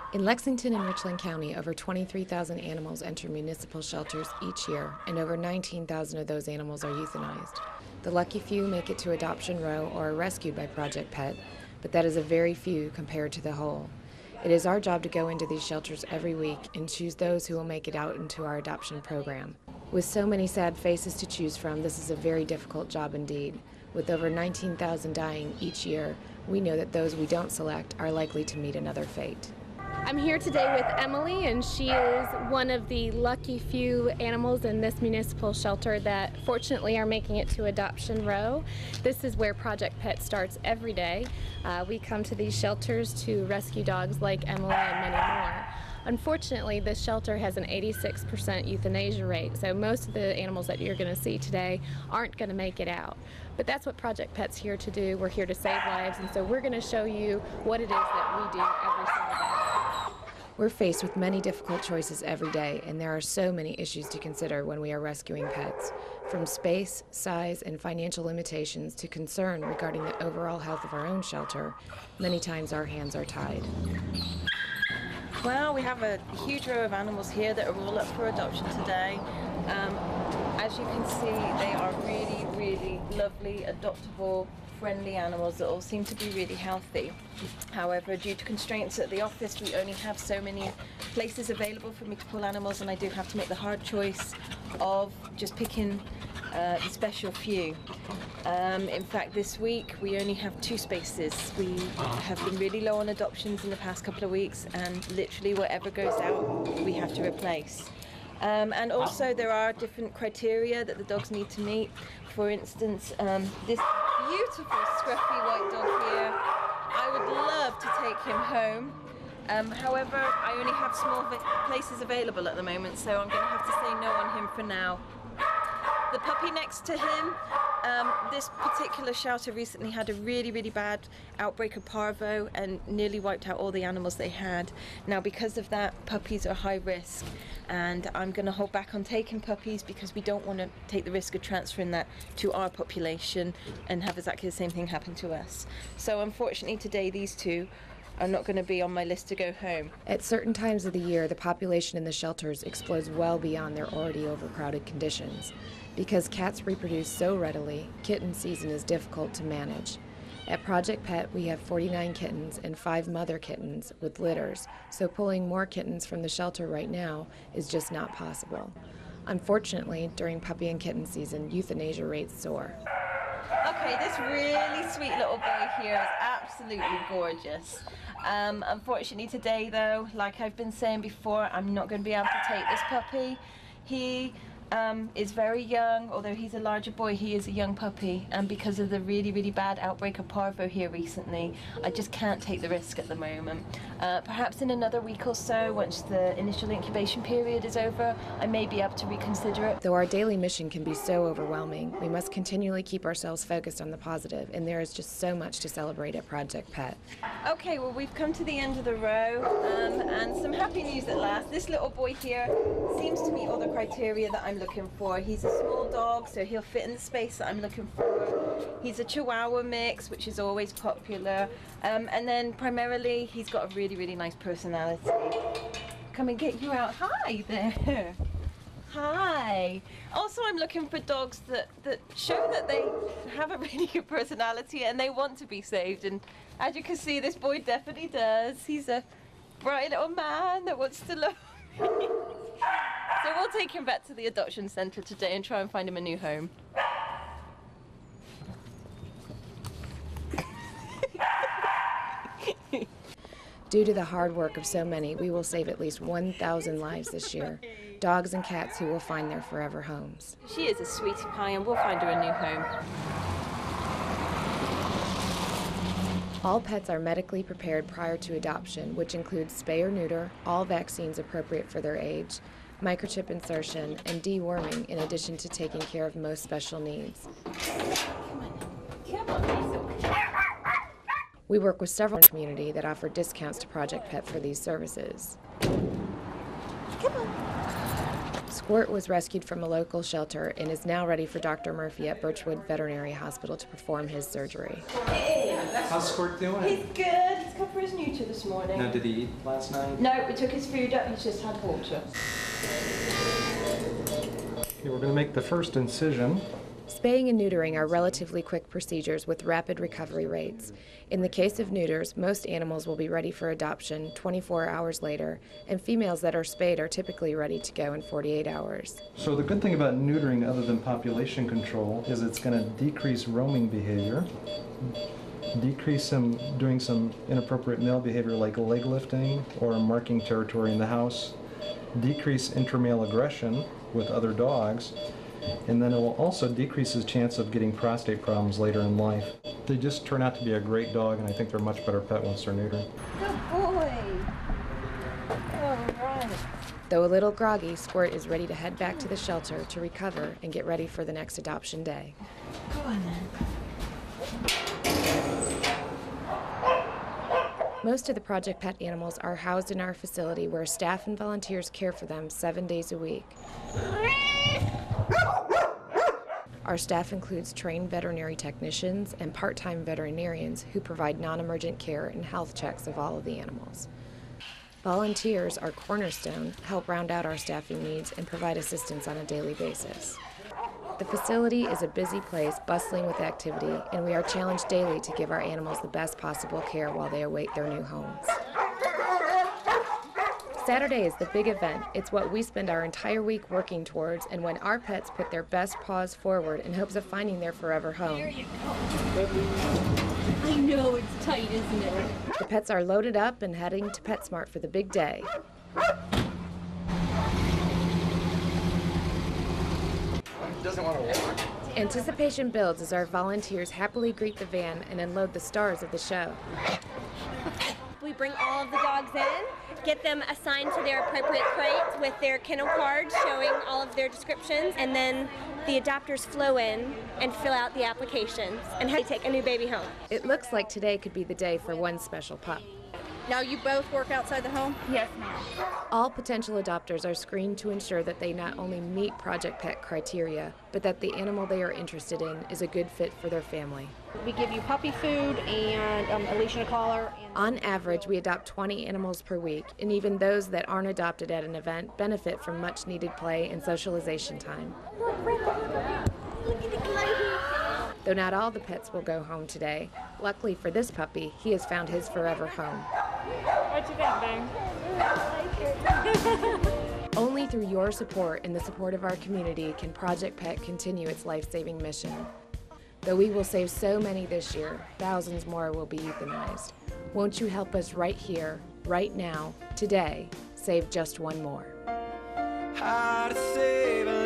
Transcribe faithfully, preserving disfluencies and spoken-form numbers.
In Lexington and Richland County, over twenty-three thousand animals enter municipal shelters each year, and over nineteen thousand of those animals are euthanized. The lucky few make it to Adoption Row or are rescued by Project Pet, but that is a very few compared to the whole. It is our job to go into these shelters every week and choose those who will make it out into our adoption program. With so many sad faces to choose from, this is a very difficult job indeed. With over nineteen thousand dying each year, we know that those we don't select are likely to meet another fate. I'm here today with Emily, and she is one of the lucky few animals in this municipal shelter that fortunately are making it to Adoption Row. This is where Project Pet starts every day. Uh, we come to these shelters to rescue dogs like Emily and many more. Unfortunately, this shelter has an eighty-six percent euthanasia rate, so most of the animals that you're going to see today aren't going to make it out. But that's what Project Pet's here to do. We're here to save lives, and so we're going to show you what it is that we do every single day. We're faced with many difficult choices every day, and there are so many issues to consider when we are rescuing pets, from space, size, and financial limitations to concern regarding the overall health of our own shelter. Many times our hands are tied. Well, we have a huge row of animals here that are all up for adoption today. Um, as you can see, they are really, really lovely, adoptable, friendly animals that all seem to be really healthy. However, due to constraints at the office, we only have so many places available for me to pull animals, and I do have to make the hard choice of just picking uh, the special few. Um, in fact, this week we only have two spaces. We have been really low on adoptions in the past couple of weeks, and literally whatever goes out, we have to replace. Um, and also there are different criteria that the dogs need to meet. For instance, um, this beautiful scruffy white dog here, I would love to take him home. Um, however, I only have small places available at the moment, so I'm going to have to say no on him for now. The puppy next to him, um, this particular shelter recently had a really, really bad outbreak of parvo and nearly wiped out all the animals they had. Now, because of that, puppies are high risk, and I'm going to hold back on taking puppies because we don't want to take the risk of transferring that to our population and have exactly the same thing happen to us. So unfortunately today these two are not going to be on my list to go home. At certain times of the year, the population in the shelters explodes well beyond their already overcrowded conditions. Because cats reproduce so readily, kitten season is difficult to manage. At Project Pet, we have forty-nine kittens and five mother kittens with litters, so pulling more kittens from the shelter right now is just not possible. Unfortunately, during puppy and kitten season, euthanasia rates soar. Okay, this really sweet little boy here is absolutely gorgeous. Um, unfortunately today though, like I've been saying before, I'm not going to be able to take this puppy. He Um, is very young. Although he's a larger boy, he is a young puppy, and because of the really really bad outbreak of parvo here recently, I just can't take the risk at the moment. Uh, perhaps in another week or so, once the initial incubation period is over, I may be able to reconsider it. Though our daily mission can be so overwhelming, we must continually keep ourselves focused on the positive, and there is just so much to celebrate at Project Pet. Okay, well, we've come to the end of the row, um, and some happy news at last. This little boy here seems to meet all the criteria that I'm looking for. He's a small dog, so he'll fit in the space that I'm looking for. He's a Chihuahua mix, which is always popular, um, and then primarily he's got a really really nice personality. Come and get you out. Hi there. Hi. Also, I'm looking for dogs that that show that they have a really good personality and they want to be saved, and as you can see, this boy definitely does. He's a bright little man that wants to love me. So we'll take him back to the adoption centre today and try and find him a new home. Due to the hard work of so many, we will save at least one thousand lives this year. Dogs and cats who will find their forever homes. She is a sweetie pie, and we'll find her a new home. All pets are medically prepared prior to adoption, which includes spay or neuter, all vaccines appropriate for their age, microchip insertion, and deworming, in addition to taking care of most special needs. Come on. Come on, We work with several in the community that offer discounts to Project Pet for these services. Come on. Squirt was rescued from a local shelter and is now ready for Doctor Murphy at Birchwood Veterinary Hospital to perform his surgery. Hey, How's Squirt doing? He's good. He's come for his neuter this morning. Now, did he eat last night? No, we took his food up. He's just had water. Okay, we're going to make the first incision. Spaying and neutering are relatively quick procedures with rapid recovery rates. In the case of neuters, most animals will be ready for adoption twenty-four hours later, and females that are spayed are typically ready to go in forty-eight hours. So the good thing about neutering, other than population control, is it's going to decrease roaming behavior, decrease some doing some inappropriate male behavior like leg lifting or marking territory in the house, decrease intramale aggression with other dogs, and then it will also decrease his chance of getting prostate problems later in life. They just turn out to be a great dog, and I think they're a much better pet once they're neutered. Good boy. All right. Though a little groggy, Squirt is ready to head back to the shelter to recover and get ready for the next adoption day. Go on then. Most of the Project Pet animals are housed in our facility where staff and volunteers care for them seven days a week. Our staff includes trained veterinary technicians and part-time veterinarians who provide non-emergent care and health checks of all of the animals. Volunteers are cornerstone, help round out our staffing needs and provide assistance on a daily basis. The facility is a busy place, bustling with activity, and we are challenged daily to give our animals the best possible care while they await their new homes. Saturday is the big event. It's what we spend our entire week working towards, and when our pets put their best paws forward in hopes of finding their forever home. There you go. I know, it's tight, isn't it? The pets are loaded up and heading to PetSmart for the big day. Doesn't want to walk. Anticipation builds as our volunteers happily greet the van and unload the stars of the show. We bring all of the dogs in, get them assigned to their appropriate crates with their kennel cards showing all of their descriptions, and then the adopters flow in and fill out the applications and have to take a new baby home. It looks like today could be the day for one special pup. Now you both work outside the home? Yes, ma'am. All potential adopters are screened to ensure that they not only meet Project Pet criteria, but that the animal they are interested in is a good fit for their family. We give you puppy food and um, a leash and a collar. And On average, we adopt twenty animals per week, and even those that aren't adopted at an event benefit from much needed play and socialization time. Though not all the pets will go home today, luckily for this puppy, he has found his forever home. What you think, Bang? Only through your support and the support of our community can Project Pet continue its life-saving mission. Though we will save so many this year, thousands more will be euthanized. Won't you help us right here, right now, today, save just one more? How to save